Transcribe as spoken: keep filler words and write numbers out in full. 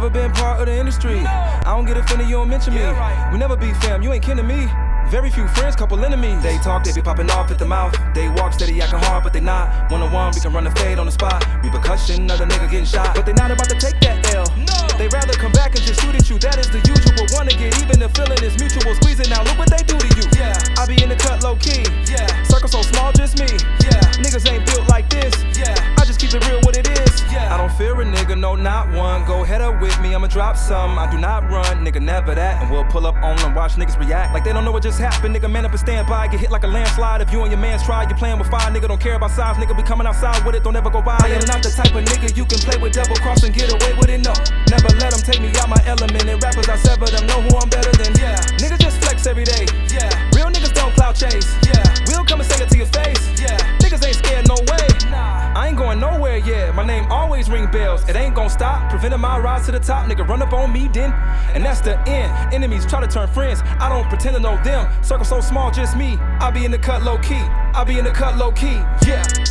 never been part of the industry. No. I don't get offended, you don't mention yeah, me. Right. We never be fam, you ain't kin to me. Very few friends, couple enemies. They talk, they be popping off at the mouth. They walk steady, acting hard, but they not. One on one, we can run the fade on the spot. Repercussion, another nigga getting shot. But they not about to take that L. No. They rather come back and just shoot at you. That is the usual. Wanna get even, the feeling is mutual. Squeezing now, look what they do to you. Yeah. I be in the cut low key. Yeah. Circle so small, just me. Yeah. Niggas ain't built like this. Yeah. I just keep it real what it is. Yeah. I don't fear a nigga, no, not one. Go head up with me, I'ma drop some. I do not run, nigga, never that. And we'll pull up on them, watch niggas react like they don't know what just happened. Nigga, man up and stand by, get hit like a landslide. If you and your mans try, you playing with fire. Nigga, don't care about size, nigga, be coming outside with it, don't ever go by. I am not the type of nigga you can play with, double cross and get away with it, no. Never let them take me out my element. And rappers I sever them, know who I'm better than. Yeah. Niggas just flex every day. Yeah. Real niggas don't clout chase. Yeah. We'll come and say it to your face. Yeah. Niggas ain't scared, no way. Nah. I ain't going nowhere, yeah. My name always ring bells. It ain't gon' stop. Preventing my rise to the top. Nigga, run up on me then. And that's the end. Enemies try to turn friends. I don't pretend to know them. Circle so small, just me. I be in the cut low key. I be in the cut low key. Yeah.